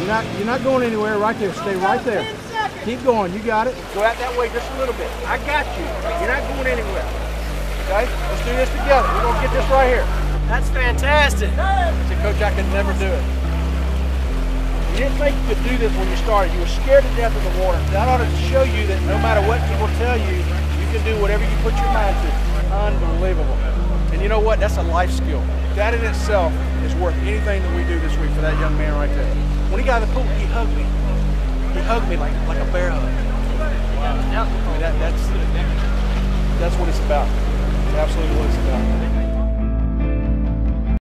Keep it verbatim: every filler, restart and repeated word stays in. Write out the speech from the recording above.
You're not, you're not going anywhere. Right there. Stay right there. Keep going. You got it. Go out that way just a little bit. I got you. You're not going anywhere. Okay? Let's do this together. We're going to get this right here. That's fantastic. See, Coach, I could never do it. You didn't think you could do this when you started. You were scared to death of the water. That ought to show you that no matter what people tell you, you can do whatever you put your mind to. Unbelievable. And you know what? That's a life skill. That in itself is worth anything that we do this week for that young man right there. When he got out of the pool, he hugged me. He hugged me like, like a bear hug. Wow. I mean, that, that's, that's what it's about. Absolutely what it's about.